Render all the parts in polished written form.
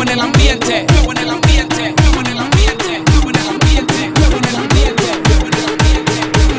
en el ambiente, flow en el ambiente, flow en el ambiente, flow en el ambiente, flow en el ambiente, flow en el ambiente,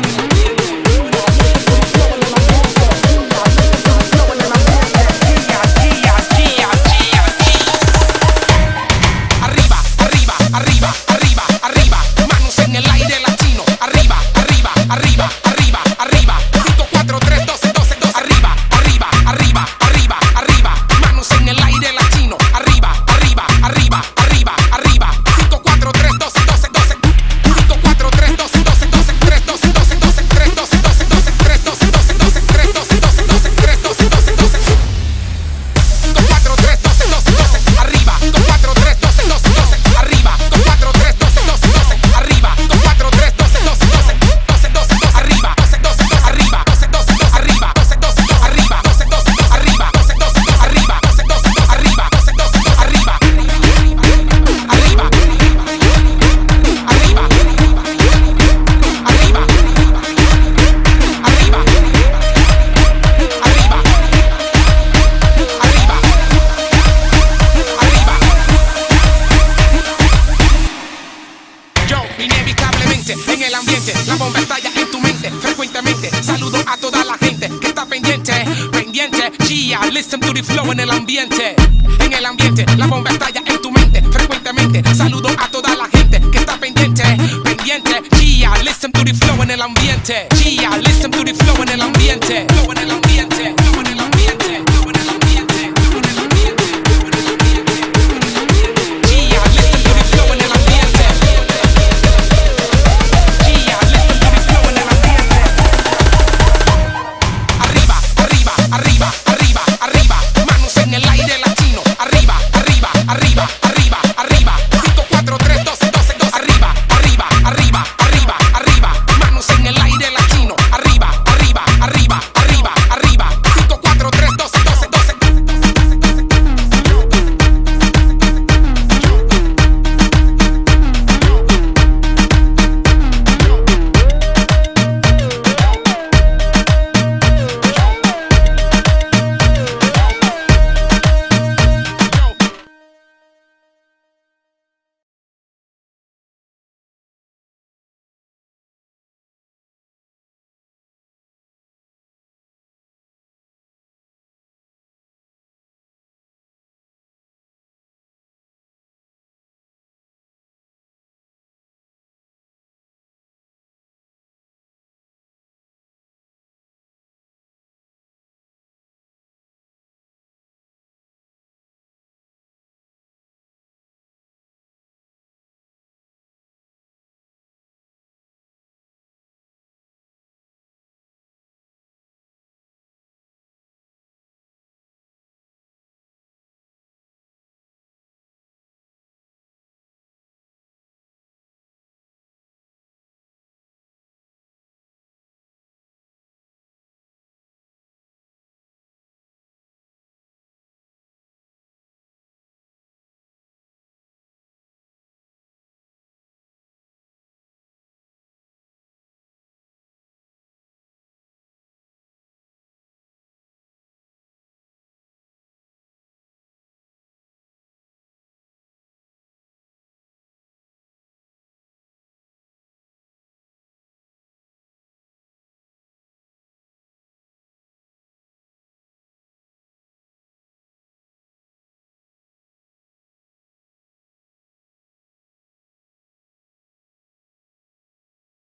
arriba, arriba, arriba, arriba, arriba, manos en el aire latino, arriba, arriba, arriba, arriba, arriba, 5, 4, 3, 2, 12, 2, arriba, arriba, arriba, arriba, arriba, manos en el aire latino, arriba, arriba, arriba, arriba, arriba, 5, 4, 3, 12, 12, 12, 5, 4, 3, 12, 12, 12, 3, 12, 12, 12, 3, 12, 12, 12, 3, 12, 12, 12, 3, 12, 12, 12, 3, 12, 12, 12, 5, 4, 3, 12, 12, 12, arriba, 5, 4, 3, 12, 12, 12, arriba, 5, 4, 3, 12, 12, 12, arriba, 5, 4, 3, 12, 12, 12, 12, 12, 12, arriba, 12, 12, 12, arriba, 12, 12, 12, arriba, 12, 12, 12, arriba, 12, 12, 12, arriba, 12, 12, 12, arriba, 12, 12, 12, arriba, 12, 12, 12, arriba, arriba, arriba, arriba, arriba, yo, inevitablemente, en el ambiente, la bomba estalla en tu mente, frecuentemente, saludo a toda la gente que está pendiente, pendiente, yeah, listen to the flow en el ambiente, la bomba estalla en tu mente, frecuentemente, saludo a toda la gente que está pendiente, pendiente, yeah, listen to the flow en el ambiente, yeah, listen to the flow en el ambiente, flow en el ambiente.